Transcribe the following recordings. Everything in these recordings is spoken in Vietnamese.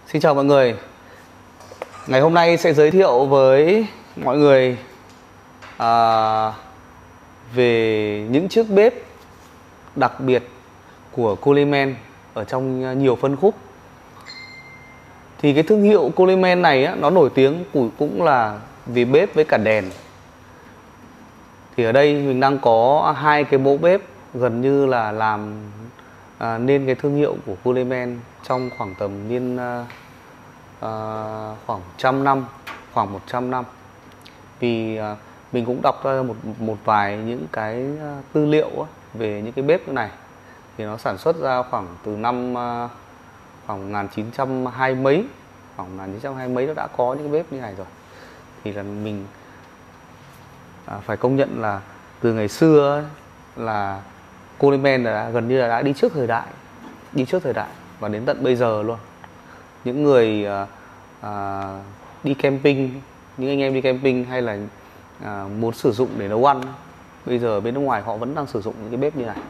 Xin chào mọi người. Ngày hôm nay sẽ giới thiệu với mọi người về những chiếc bếp đặc biệt của Coleman ở trong nhiều phân khúc. Thì cái thương hiệu Coleman này á, nó nổi tiếng cũng là vì bếp với cả đèn. Thì ở đây mình đang có hai cái mẫu bếp gần như là làm nên cái thương hiệu của Coleman trong khoảng tầm niên khoảng 100 năm, khoảng 100 năm. Vì mình cũng đọc ra một vài những cái tư liệu về những cái bếp như này. Thì nó sản xuất ra khoảng từ năm khoảng 1920 mấy, khoảng 1920 mấy nó đã có những cái bếp như này rồi. Thì là mình phải công nhận là từ ngày xưa ấy, là Coleman là gần như là đã đi trước thời đại, và đến tận bây giờ luôn. Những người đi camping, những anh em đi camping hay là muốn sử dụng để nấu ăn, bây giờ bên nước ngoài họ vẫn đang sử dụng những cái bếp như này.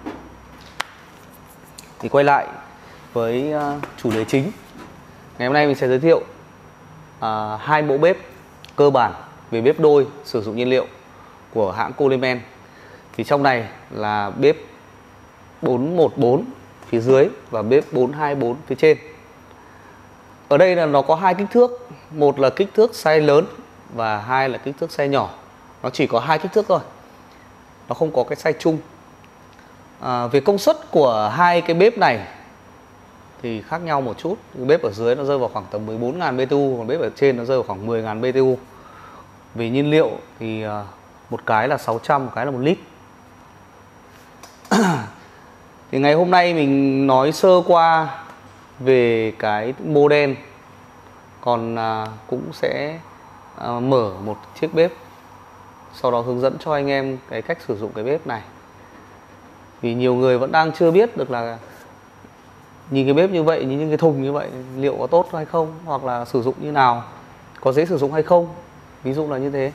Thì quay lại với chủ đề chính, ngày hôm nay mình sẽ giới thiệu hai mẫu bếp cơ bản về bếp đôi sử dụng nhiên liệu của hãng Coleman. Thì trong này là bếp 414 phía dưới và bếp 424 phía trên. Ở đây là nó có hai kích thước, một là kích thước size lớn và hai là kích thước size nhỏ. Nó chỉ có hai kích thước thôi, nó không có cái size chung. Về công suất của hai cái bếp này thì khác nhau một chút. Cái bếp ở dưới nó rơi vào khoảng tầm 14.000 BTU, còn bếp ở trên nó rơi vào khoảng 10.000 BTU. Về nhiên liệu thì một cái là 600, một cái là 1 lít. Thì ngày hôm nay mình nói sơ qua về cái model, còn cũng sẽ mở một chiếc bếp, sau đó hướng dẫn cho anh em cái cách sử dụng cái bếp này. Vì nhiều người vẫn đang chưa biết được là nhìn cái bếp như vậy, nhìn những cái thùng như vậy liệu có tốt hay không, hoặc là sử dụng như nào, có dễ sử dụng hay không, ví dụ là như thế.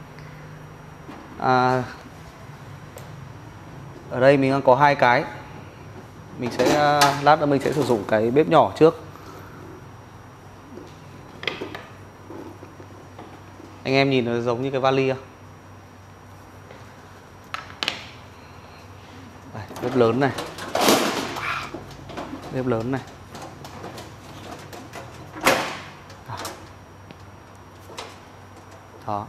Ở đây mình đang có hai cái. Mình sẽ lát nữa mình sẽ sử dụng cái bếp nhỏ trước. Anh em nhìn nó giống như cái vali không? Đây, bếp lớn này. Bếp lớn này. Đó.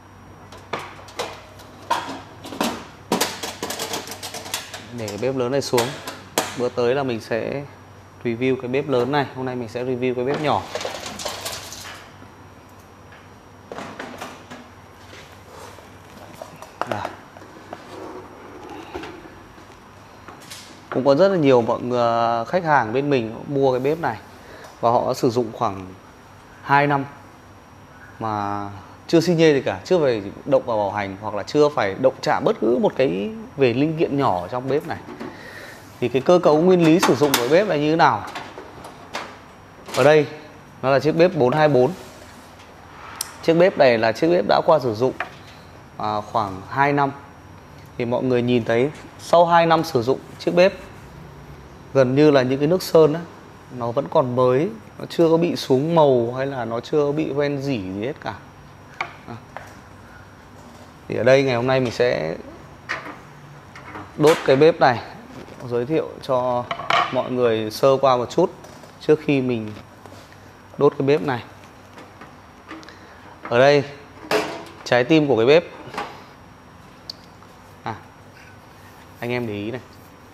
Để cái bếp lớn này xuống. Bữa tới là mình sẽ review cái bếp lớn này. Hôm nay mình sẽ review cái bếp nhỏ. Đó. Cũng có rất là nhiều mọi người, khách hàng bên mình mua cái bếp này và họ đã sử dụng khoảng 2 năm mà chưa xi nhê gì cả, chưa phải động vào bảo hành hoặc là chưa phải động chạm bất cứ một cái về linh kiện nhỏ trong bếp này. Thì cái cơ cấu nguyên lý sử dụng của bếp là như thế nào? Ở đây nó là chiếc bếp 424. Chiếc bếp này là chiếc bếp đã qua sử dụng khoảng 2 năm. Thì mọi người nhìn thấy sau 2 năm sử dụng chiếc bếp, gần như là những cái nước sơn á, nó vẫn còn mới, nó chưa có bị xuống màu hay là nó chưa có bị hoen rỉ gì hết cả. Thì ở đây ngày hôm nay mình sẽ đốt cái bếp này, giới thiệu cho mọi người sơ qua một chút trước khi mình đốt cái bếp này. Ở đây trái tim của cái bếp, anh em để ý này,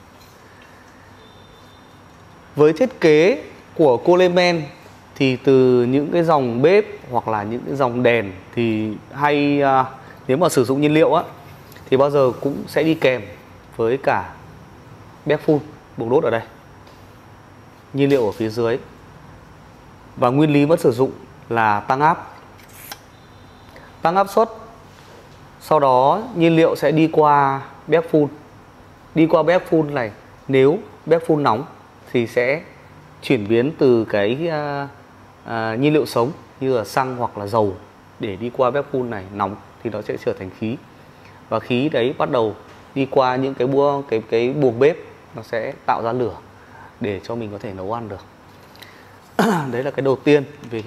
với thiết kế của Coleman thì từ những cái dòng bếp hoặc là những cái dòng đèn thì hay nếu mà sử dụng nhiên liệu á thì bao giờ cũng sẽ đi kèm với cả bếp phun buồng đốt ở đây, nhiên liệu ở phía dưới, và nguyên lý vẫn sử dụng là tăng áp suất. Sau đó nhiên liệu sẽ đi qua bếp phun. Đi qua bếp phun này, nếu bếp phun nóng thì sẽ chuyển biến từ cái nhiên liệu sống như là xăng hoặc là dầu để đi qua bếp phun này nóng thì nó sẽ trở thành khí. Và khí đấy bắt đầu đi qua những cái buồng bếp, nó sẽ tạo ra lửa để cho mình có thể nấu ăn được. Đấy là cái đầu tiên về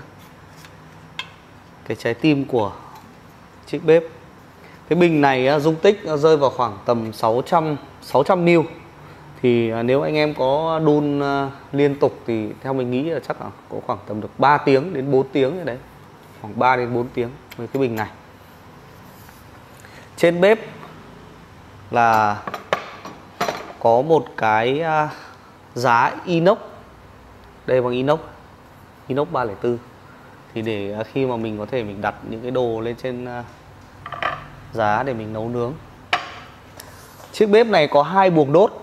cái trái tim của chiếc bếp. Cái bình này dung tích rơi vào khoảng tầm 600 ml. Thì nếu anh em có đun liên tục thì theo mình nghĩ là chắc là có khoảng tầm được 3 tiếng đến 4 tiếng rồi đấy. Khoảng 3 đến 4 tiếng với cái bình này. Trên bếp là có một cái giá inox. Đây bằng inox 304. Thì để khi mà mình có thể mình đặt những cái đồ lên trên giá để mình nấu nướng. Chiếc bếp này có 2 buồng đốt.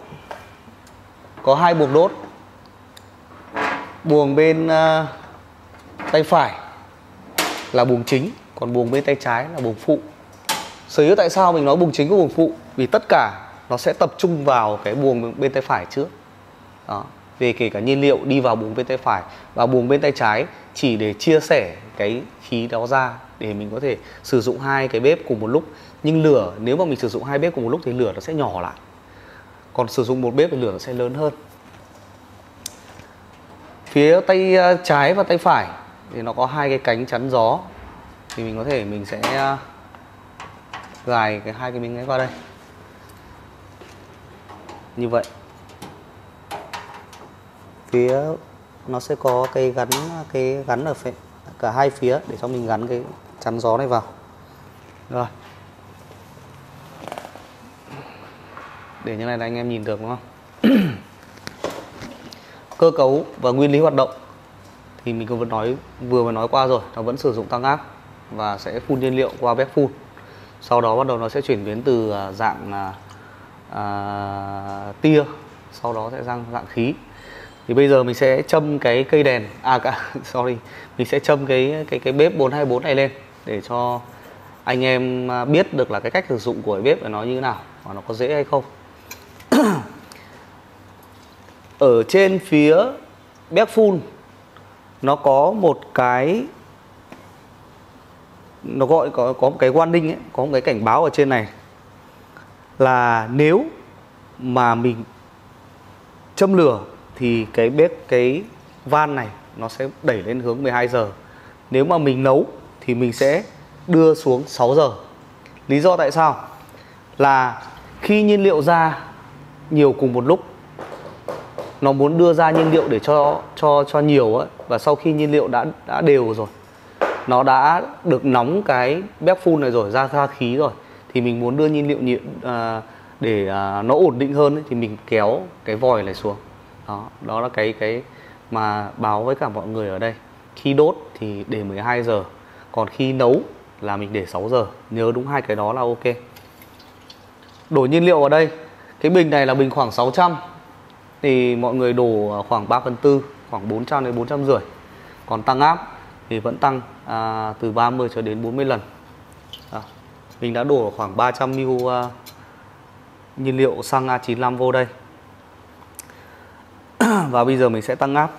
Buồng bên tay phải là buồng chính, còn buồng bên tay trái là buồng phụ. Sở dĩ tại sao mình nói buồng chính của buồng phụ? Vì tất cả nó sẽ tập trung vào cái buồng bên tay phải trước. Đó. Về kể cả nhiên liệu đi vào buồng bên tay phải, và buồng bên tay trái chỉ để chia sẻ cái khí đó ra để mình có thể sử dụng hai cái bếp cùng một lúc. Nhưng lửa, nếu mà mình sử dụng hai bếp cùng một lúc thì lửa nó sẽ nhỏ lại. Còn sử dụng một bếp thì lửa nó sẽ lớn hơn. Phía tay trái và tay phải thì nó có hai cái cánh chắn gió. Thì mình có thể mình sẽ gài hai cái miếng ấy qua đây. Như vậy. Phía nó sẽ có cái gắn ở cả hai phía để cho mình gắn cái chắn gió này vào. Rồi. Để như này là anh em nhìn được đúng không? Cơ cấu và nguyên lý hoạt động thì mình vừa mới nói qua rồi, nó vẫn sử dụng tăng áp và sẽ phun nhiên liệu qua bếp phun. Sau đó bắt đầu nó sẽ chuyển biến từ dạng tia, sau đó sẽ sang dạng khí. Thì bây giờ mình sẽ châm cái cây đèn, mình sẽ châm cái bếp 424 này lên để cho anh em biết được là cái cách sử dụng của cái bếp nó như thế nào và nó có dễ hay không. Ở trên phía bếp phun nó có một cái, nó gọi có một cái warning ấy, có một cái cảnh báo ở trên này là nếu mà mình châm lửa thì cái van này nó sẽ đẩy lên hướng 12 giờ. Nếu mà mình nấu thì mình sẽ đưa xuống 6 giờ. Lý do tại sao? Là khi nhiên liệu ra nhiều cùng một lúc, nó muốn đưa ra nhiên liệu để cho nhiều ấy, và sau khi nhiên liệu đã đều rồi, nó đã được nóng cái bếp phun này rồi, ra khí rồi, thì mình muốn đưa nhiên liệu để nó ổn định hơn ấy, thì mình kéo cái vòi này xuống. Đó là cái mà báo với cả mọi người ở đây. Khi đốt thì để 12 giờ, còn khi nấu là mình để 6 giờ. Nhớ đúng hai cái đó là ok. Đổ nhiên liệu vào đây. Cái bình này là bình khoảng 600, thì mọi người đổ khoảng 3/4, khoảng 400 đến 450. Còn tăng áp thì vẫn tăng từ 30 cho đến 40 lần. Mình đã đổ khoảng 300 ml nhiên liệu xăng A95 vô đây. Và bây giờ mình sẽ tăng áp.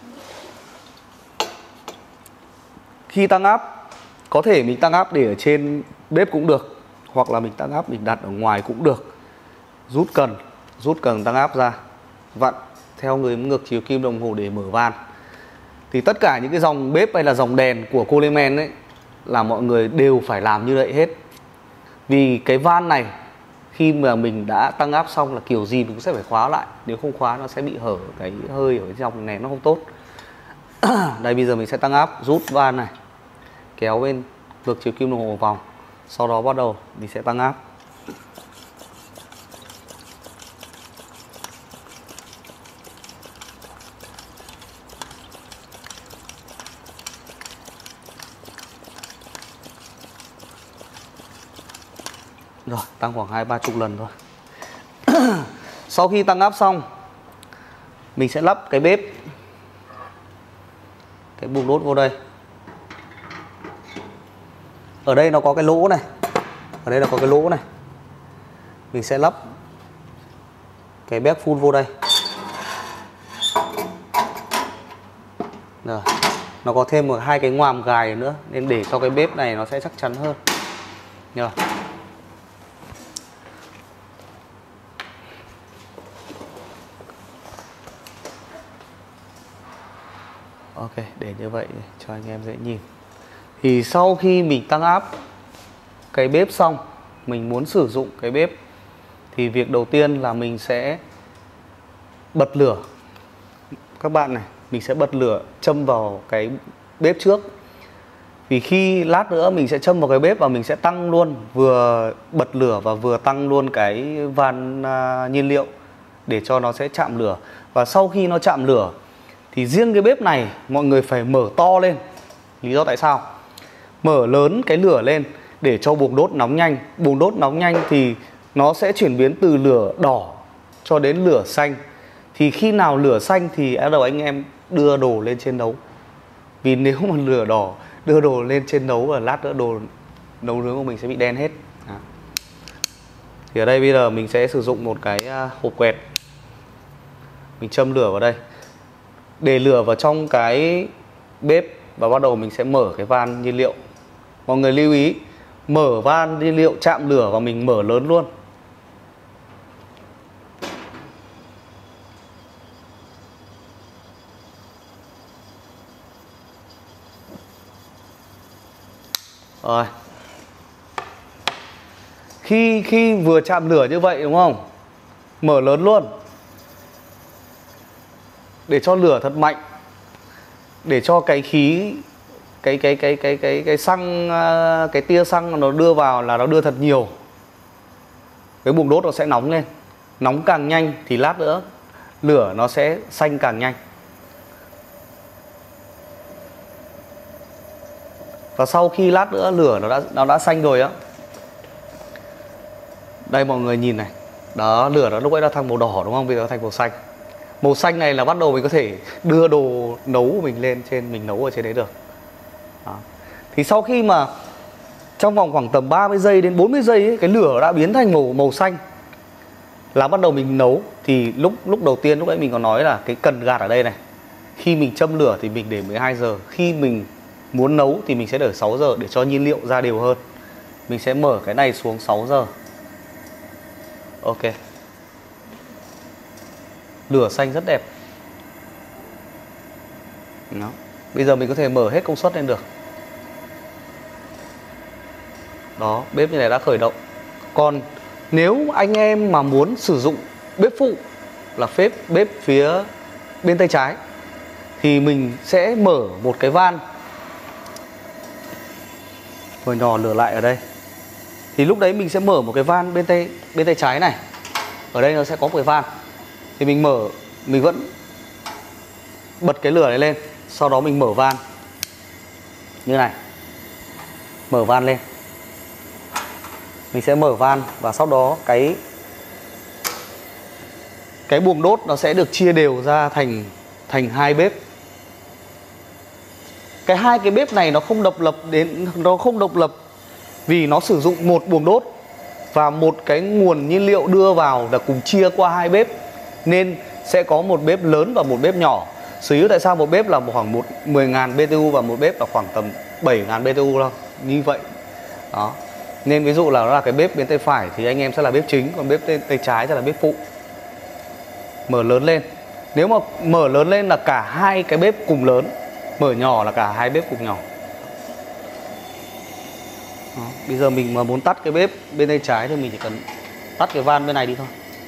Khi tăng áp, có thể mình tăng áp để ở trên bếp cũng được, hoặc là mình tăng áp mình đặt ở ngoài cũng được. Rút cần tăng áp ra, vặn theo ngược chiều kim đồng hồ để mở van. Thì tất cả những cái dòng bếp hay là dòng đèn của Coleman ấy là mọi người đều phải làm như vậy hết. Vì cái van này khi mà mình đã tăng áp xong là kiểu gì mình cũng sẽ phải khóa lại. Nếu không khóa nó sẽ bị hở cái hơi ở trong này, nó không tốt. Đây bây giờ mình sẽ tăng áp, rút van này, kéo bên ngược chiều kim đồng hồ vòng. Sau đó bắt đầu mình sẽ tăng áp. Rồi, tăng khoảng 20-30 lần thôi. Sau khi tăng áp xong, mình sẽ lắp cái bếp, cái buồng đốt vô đây. Ở đây nó có cái lỗ này. Ở đây là có cái lỗ này. Mình sẽ lắp cái bếp phun vô đây. Rồi, nó có thêm hai cái ngoàm gài nữa, nên để cho cái bếp này nó sẽ chắc chắn hơn. Rồi. Ok, để như vậy cho anh em dễ nhìn. Thì sau khi mình tăng áp cái bếp xong, mình muốn sử dụng cái bếp thì việc đầu tiên là mình sẽ bật lửa. Các bạn này, mình sẽ bật lửa châm vào cái bếp trước. Vì khi lát nữa mình sẽ châm vào cái bếp và mình sẽ tăng luôn, vừa bật lửa và vừa tăng luôn cái van nhiên liệu để cho nó sẽ chạm lửa. Và sau khi nó chạm lửa thì riêng cái bếp này mọi người phải mở to lên. Lý do tại sao? Mở lớn cái lửa lên để cho buồng đốt nóng nhanh. Buồng đốt nóng nhanh thì nó sẽ chuyển biến từ lửa đỏ cho đến lửa xanh. Thì khi nào lửa xanh thì bắt đầu anh em đưa đồ lên trên nấu. Vì nếu mà lửa đỏ đưa đồ lên trên nấu và lát nữa đồ nấu nướng của mình sẽ bị đen hết. Thì ở đây bây giờ mình sẽ sử dụng một cái hộp quẹt. Mình châm lửa vào đây, để lửa vào trong cái bếp và bắt đầu mình sẽ mở cái van nhiên liệu. Mọi người lưu ý, mở van nhiên liệu chạm lửa và mình mở lớn luôn. Rồi. Khi vừa chạm lửa như vậy đúng không? Mở lớn luôn. Để cho lửa thật mạnh. Để cho cái khí cái xăng, cái tia xăng nó đưa vào là nó đưa thật nhiều. Cái buồng đốt nó sẽ nóng lên. Nóng càng nhanh thì lát nữa lửa nó sẽ xanh càng nhanh. Và sau khi lát nữa lửa nó đã xanh rồi á. Đây mọi người nhìn này. Đó, lửa nó lúc ấy đã thành màu đỏ đúng không? Bây giờ nó thành màu xanh. Màu xanh này là bắt đầu mình có thể đưa đồ nấu của mình lên trên, mình nấu ở trên đấy được. Đó. Thì sau khi mà trong vòng khoảng tầm 30 giây đến 40 giây ấy, cái lửa đã biến thành màu xanh là bắt đầu mình nấu. Thì lúc đầu tiên lúc ấy mình có nói là cái cần gạt ở đây này. Khi mình châm lửa thì mình để 12 giờ. Khi mình muốn nấu thì mình sẽ để 6 giờ để cho nhiên liệu ra đều hơn. Mình sẽ mở cái này xuống 6 giờ. Ok. Lửa xanh rất đẹp. Đó. Bây giờ mình có thể mở hết công suất lên được. Đó, bếp như này đã khởi động. Còn nếu anh em mà muốn sử dụng bếp phụ là bếp phía bên tay trái thì mình sẽ mở một cái van. Rồi nhỏ lửa lại ở đây. Thì lúc đấy mình sẽ mở một cái van bên tay trái này. Ở đây nó sẽ có một cái van. Thì mình mở, mình vẫn bật cái lửa này lên. Sau đó mình mở van như này. Mở van lên. Mình sẽ mở van và sau đó cái buồng đốt nó sẽ được chia đều ra thành hai bếp. Hai cái bếp này nó không độc lập vì nó sử dụng một buồng đốt và một cái nguồn nhiên liệu đưa vào là cùng chia qua hai bếp, nên sẽ có một bếp lớn và một bếp nhỏ. Sở dĩ tại sao một bếp là khoảng 10.000 BTU và một bếp là khoảng tầm 7.000 BTU đâu, như vậy. Đó. Nên ví dụ là nó là cái bếp bên tay phải thì anh em sẽ là bếp chính, còn bếp tay trái sẽ là bếp phụ. Mở lớn lên. Nếu mà mở lớn lên là cả hai cái bếp cùng lớn, mở nhỏ là cả hai bếp cùng nhỏ. Đó. Bây giờ mình mà muốn tắt cái bếp bên tay trái thì mình chỉ cần tắt cái van bên này đi thôi.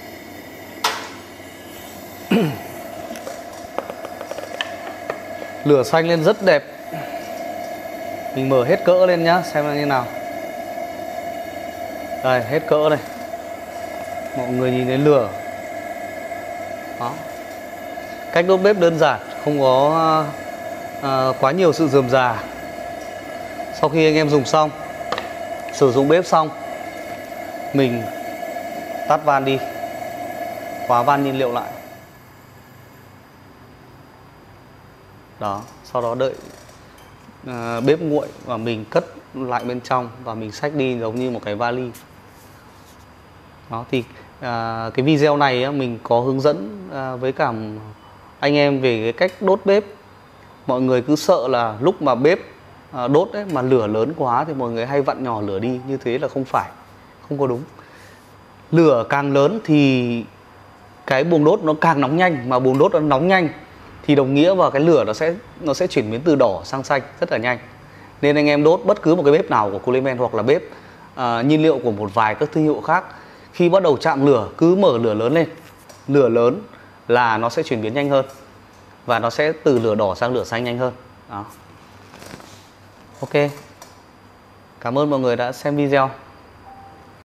Lửa xanh lên rất đẹp. Mình mở hết cỡ lên nhá, xem là như nào. Đây, hết cỡ này. Mọi người nhìn thấy lửa. Đó. Cách đốt bếp đơn giản, không có quá nhiều sự rườm rà. Sau khi anh em dùng xong, sử dụng bếp xong, mình tắt van đi, khóa van nhiên liệu lại. Đó, sau đó đợi bếp nguội và mình cất lại bên trong và mình xách đi giống như một cái vali. Đó thì cái video này mình có hướng dẫn với cả anh em về cái cách đốt bếp. Mọi người cứ sợ là lúc mà bếp đốt ấy, mà lửa lớn quá thì mọi người hay vặn nhỏ lửa đi. Như thế là không phải, không có đúng. Lửa càng lớn thì cái buồng đốt nó càng nóng nhanh. Mà buồng đốt nó nóng nhanh thì đồng nghĩa vào cái lửa nó sẽ chuyển biến từ đỏ sang xanh rất là nhanh. Nên anh em đốt bất cứ một cái bếp nào của Coleman hoặc là bếp nhiên liệu của một vài các thương hiệu khác, khi bắt đầu chạm lửa cứ mở lửa lớn lên, lửa lớn là nó sẽ chuyển biến nhanh hơn và nó sẽ từ lửa đỏ sang lửa xanh nhanh hơn. Đó. Ok, cảm ơn mọi người đã xem video.